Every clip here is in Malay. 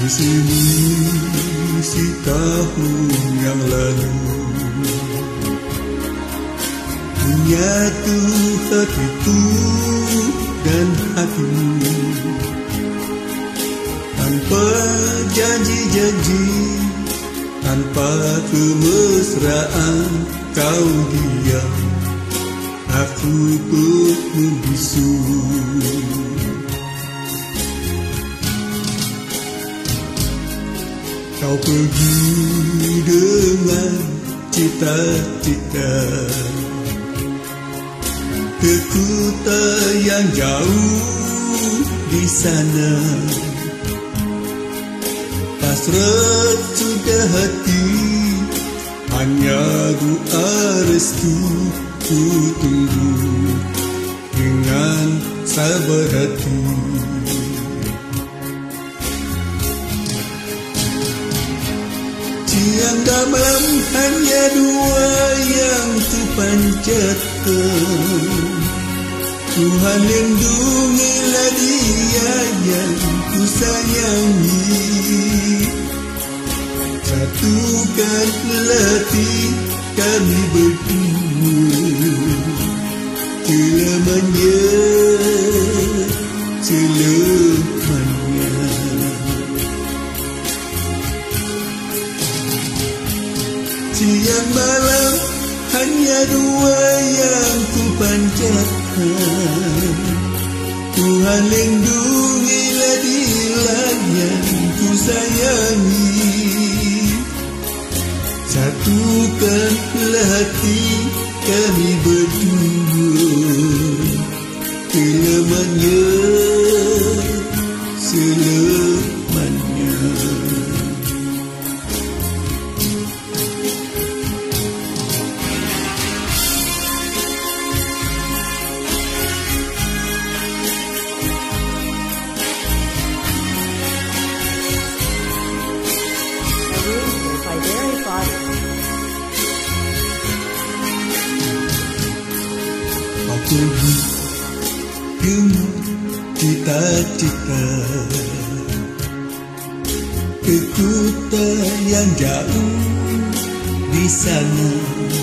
Selisih tahun yang lalu menyatu hatiku dan hatimu, tanpa janji-janji, tanpa kemesraan. Kau diam, aku pun membisu. Kau pergi dengan cita-cita ke kota yang jauh di sana. Pasrah sudah hati, hanya doa restu ku tunggu dengan sabar hati. Siang dan malam hanya dua yang ku panjatkan. Tuhan lindungilah dia yang ku sayangi. Satukan hati kami berdua selamanya, selamanya. Siang malam hanya dua yang ku panjatkan. Tuhan lindungilah dia yang ku sayangi. Satukanlah hati kami berdua selamanya, selamanya. Pergi dengan cita-cita ke kota yang jauh di sana.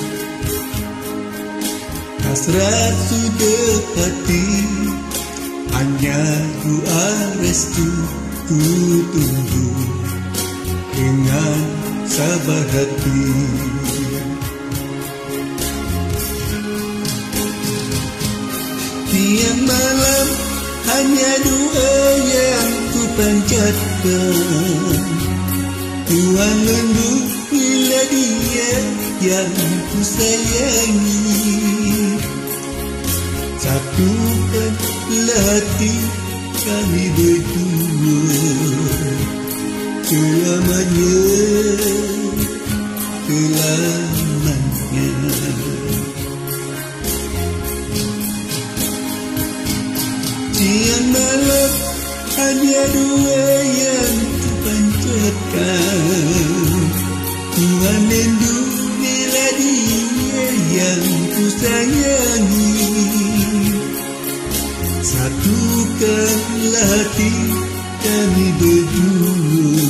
Hasrat sudah hati, hanya doa restu ku tunggu dengan sabar hati. Siang malam hanya doa yang ku panjatkan. Tuhan lindungilah dia yang ku sayangi. Satukanlah hati kami berdua selamanya, selamanya. Siang malam hanya dua yang ku panjatkan. Tuhan lindungilah dia yang ku sayangi. Satukanlah hati kami berdua